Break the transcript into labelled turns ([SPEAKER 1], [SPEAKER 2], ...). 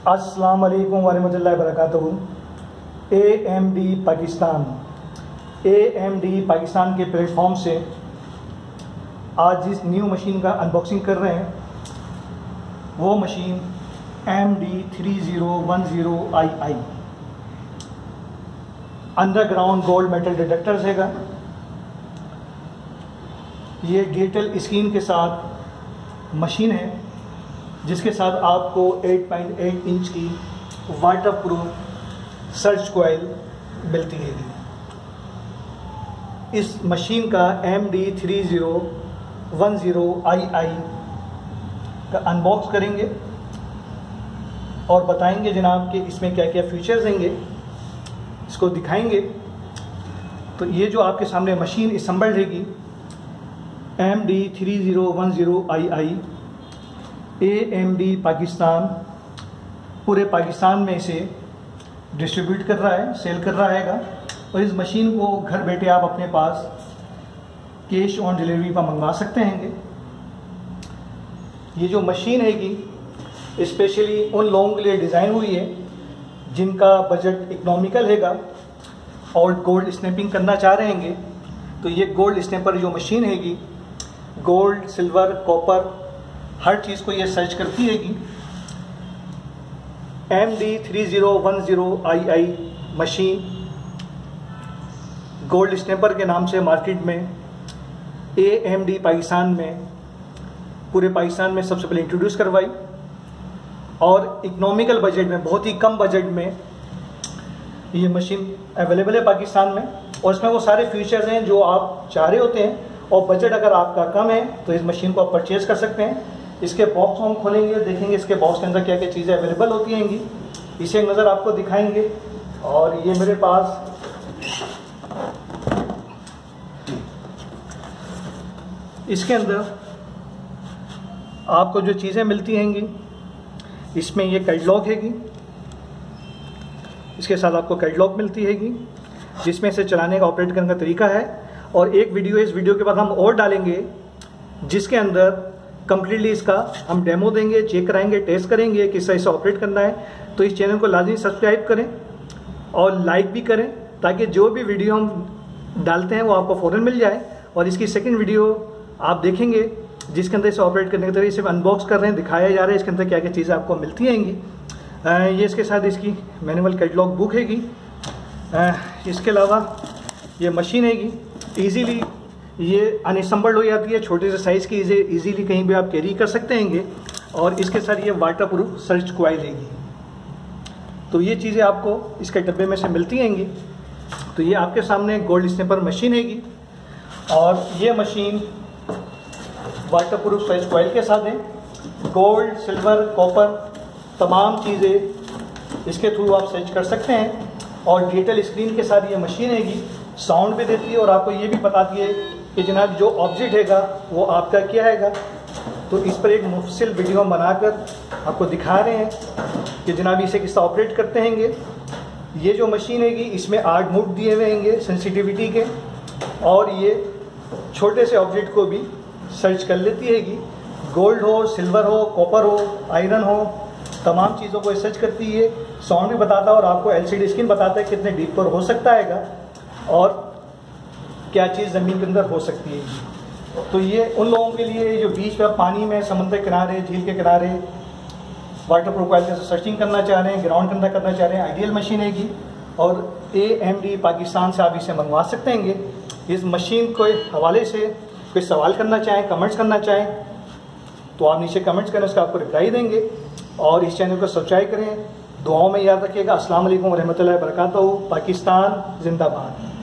[SPEAKER 1] अस्सलाम वालेकुम वरहमतुल्लाहि वबरकातुहू। AMD पाकिस्तान के प्लेटफॉर्म से आज जिस न्यू मशीन का अनबॉक्सिंग कर रहे हैं वो machine MD3010II underground gold metal detector हैगा। ये डिजिटल स्क्रीन के साथ मशीन है जिसके साथ आपको 8.8 इंच की वाटरप्रूफ सर्च कॉइल मिलती है। इस मशीन का MD3010II का अनबॉक्स करेंगे और बताएंगे जनाब कि इसमें क्या क्या फीचर्स होंगे, इसको दिखाएंगे। तो ये जो आपके सामने मशीन असम्बल्ड रहेगी MD3010II AMD पाकिस्तान पूरे पाकिस्तान में इसे डिस्ट्रीब्यूट कर रहा है, सेल कर रहा हैगा। और इस मशीन को घर बैठे आप अपने पास कैश ऑन डिलीवरी पर मंगवा सकते हैं। ये जो मशीन हैगी स्पेशली उन लोगों के लिए डिज़ाइन हुई है जिनका बजट इकोनॉमिकल हैगा और गोल्ड स्नैपिंग करना चाह रहे हैं। तो ये गोल्ड स्नैपर जो मशीन हैगी गोल्ड, सिल्वर, कॉपर हर चीज़ को ये सर्च करती हैगी। MD3010II मशीन गोल्ड स्नैपर के नाम से मार्केट में AMD पाकिस्तान में पूरे पाकिस्तान में सबसे पहले इंट्रोड्यूस करवाई और इकोनॉमिकल बजट में, बहुत ही कम बजट में ये मशीन अवेलेबल है पाकिस्तान में। और इसमें वो सारे फीचर्स हैं जो आप चाह रहे होते हैं। और बजट अगर आपका कम है तो इस मशीन को आप परचेज़ कर सकते हैं। इसके बॉक्स हम खोलेंगे, देखेंगे इसके बॉक्स के अंदर क्या क्या चीज़ें अवेलेबल होती हैंगी, इसे एक नज़र आपको दिखाएंगे। और ये मेरे पास इसके अंदर आपको जो चीज़ें मिलती हैंगी इसमें ये कैटलॉग हैगी, इसके साथ आपको कैटलॉग मिलती हैगी जिसमें इसे चलाने का, ऑपरेट करने का तरीका है। और एक वीडियो, इस वीडियो के बाद हम और डालेंगे जिसके अंदर कम्प्लीटली इसका हम डेमो देंगे, चेक कराएंगे, टेस्ट करेंगे किस तरह से ऑपरेट करना है। तो इस चैनल को लाजमी सब्सक्राइब करें और लाइक भी करें ताकि जो भी वीडियो हम डालते हैं वो आपको फ़ौरन मिल जाए। और इसकी सेकंड वीडियो आप देखेंगे जिसके अंदर इसे ऑपरेट करने के तरीके से अनबॉक्स कर रहे हैं, दिखाया जा रहा है इसके अंदर क्या क्या चीज़ें आपको मिलती हैंगी। ये इसके साथ इसकी मैनुअल कैटलॉग बुक हैगी। इसके अलावा ये मशीन हैगी ईजीली ये अनअसेंबल्ड हो जाती है, छोटे से साइज़ की, इसे ईजीली कहीं भी आप कैरी कर सकते हैं। और इसके साथ ये वाटरप्रूफ सर्च कॉइल हैगी। तो ये चीज़ें आपको इसके डब्बे में से मिलती हैंगी। तो ये आपके सामने गोल्ड स्नैपर मशीन हैगी और ये मशीन वाटरप्रूफ सर्च कॉइल के साथ है। गोल्ड, सिल्वर, कॉपर तमाम चीज़ें इसके थ्रू आप सर्च कर सकते हैं। और डिजिटल स्क्रीन के साथ ये मशीन हैगी, साउंड भी देती है और आपको ये भी बताती है कि जनाब जो ऑब्जेक्ट हैगा वो आपका क्या हैगा। तो इस पर एक मुफस्सिल वीडियो बनाकर आपको दिखा रहे हैं कि जनाब इसे किस तरह ऑपरेट करते हैं। ये जो मशीन हैगी इसमें 8 मोड दिए हुए हैं सेंसिटिविटी के और ये छोटे से ऑब्जेक्ट को भी सर्च कर लेती हैगी। गोल्ड हो, सिल्वर हो, कॉपर हो, आयरन हो, तमाम चीज़ों को सर्च करती है। साउंड भी बताता है और आपको LCD स्क्रीन बताता है कितने डीप पर हो सकता हैगा और क्या चीज़ ज़मीन के अंदर हो सकती है। तो ये उन लोगों के लिए जो बीच में पानी में, समुद्र के किनारे, झील के किनारे वाटर प्रोफाइल से सर्चिंग करना चाह रहे हैं, ग्राउंड के अंदर करना चाह रहे हैं, आइडियल मशीन हैगी। और AMD पाकिस्तान से आप इसे मंगवा सकते हैं। इस मशीन के हवाले से कोई सवाल करना चाहें, कमेंट्स करना चाहें तो आप नीचे कमेंट्स करें, उसका आपको रिप्लाई देंगे। और इस चैनल को सब्सक्राइब करें, दुआओं में याद रखिएगा। अस्सलाम वालेकुम रहमतुल्लाहि व बरकातहू। पाकिस्तान जिंदाबाद।